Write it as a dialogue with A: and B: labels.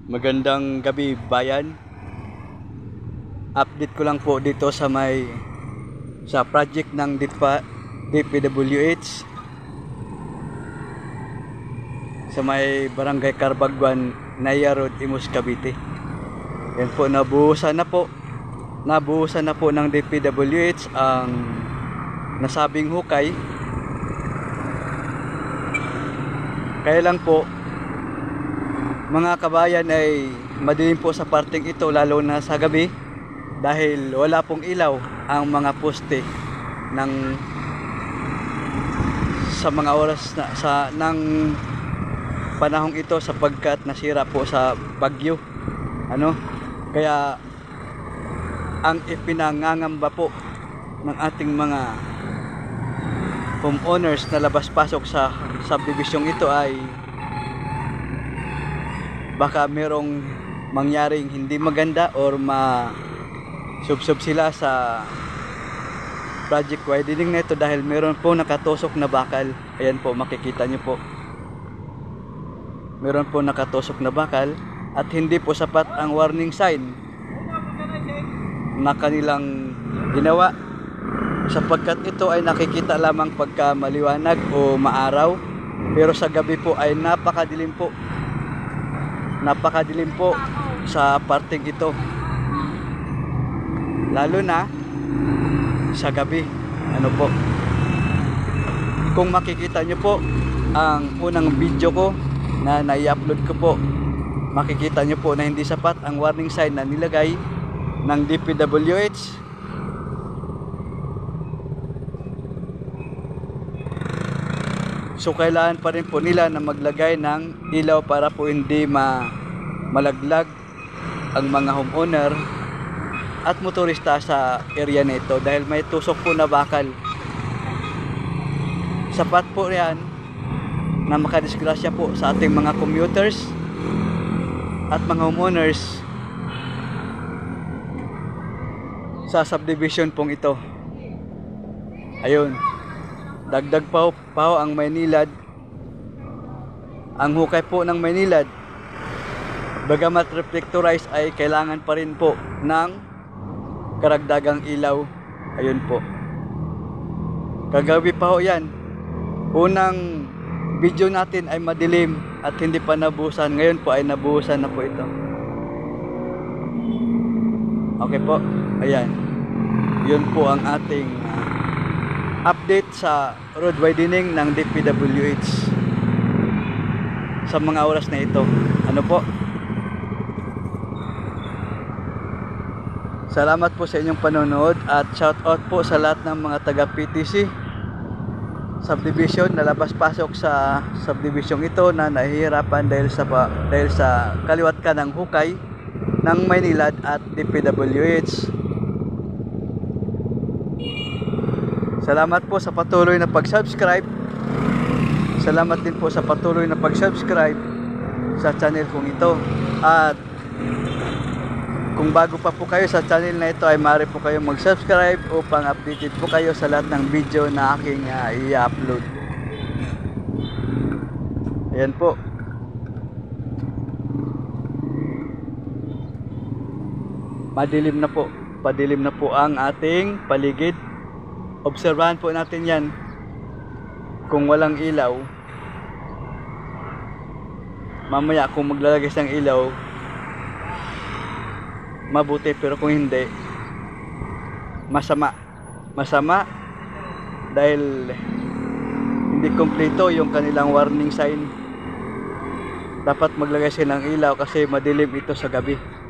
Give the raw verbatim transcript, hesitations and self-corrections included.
A: Magandang gabi bayan. Update ko lang po dito sa may sa project ng D P W H sa may Barangay Carbagwan, Naya Road, Imus, Cavite. Yan po, nabuhusan na po. Nabuhusan na po ng D P W H ang nasabing hukay. Kaya lang po, mga kabayan, ay madilim po sa parting ito, lalo na sa gabi, dahil wala pong ilaw ang mga poste ng sa mga oras na sa ng panahong ito, sapagkat nasira po sa bagyo. Ano? Kaya ang ipinangangamba po ng ating mga homeowners na labas-pasok sa subdivision ito ay baka merong mangyaring hindi maganda or ma-subsub sila sa project widening na ito, dahil meron po nakatusok na bakal. Ayan po, makikita nyo po, meron po nakatusok na bakal at hindi po sapat ang warning sign na kanilang ginawa, sapagkat ito ay nakikita lamang pagka maliwanag o maaraw, pero sa gabi po ay napakadilim po. Napakadilim po sa parting ito, lalo na sa gabi. Ano po, kung makikita nyo po ang unang video ko na nai-upload ko po, makikita nyo po na hindi sapat ang warning sign na nilagay ng D P W H. So kailangan pa rin po nila na maglagay ng ilaw para po hindi ma malaglag ang mga homeowner at motorista sa area na ito, dahil may tusok po na bakal. Sapat po yan na makadisgrasya po sa ating mga commuters at mga homeowners sa subdivision pong ito. Ayun, dagdag pa po ang Maynilad. Ang hukay po ng Maynilad, bagamat reflectorized, ay kailangan pa rin po ng karagdagang ilaw. Ayun po, kagabi pa ho yan. Unang video natin ay madilim at hindi pa nabuhusan. Ngayon po ay nabuhusan na po ito. Okay po, ayan, yun po ang ating uh, update sa road widening ng D P W H sa mga oras na ito. Ano po, salamat po sa inyong panonood at shout out po sa lahat ng mga taga P T C subdivision na labas-pasok sa subdivision ito na nahihirapan dahil sa dahil sa kaliwat ka ng hukay ng Maynilad at D P W H. Salamat po sa patuloy na pag-subscribe. Salamat din po sa patuloy na pag-subscribe sa channel kong ito. At kung bago pa po kayo sa channel na ito, ay maaari po kayong mag-subscribe upang updated po kayo sa lahat ng video na aking uh, i-upload. Ayan po. Madilim na po. Padilim na po ang ating paligid. Obserbahan po natin yan. Kung walang ilaw, mamaya kung maglalagay ng ilaw, mabuti, pero kung hindi, masama. Masama dahil hindi kompleto yung kanilang warning sign. Dapat maglagay sila ng ilaw kasi madilim ito sa gabi.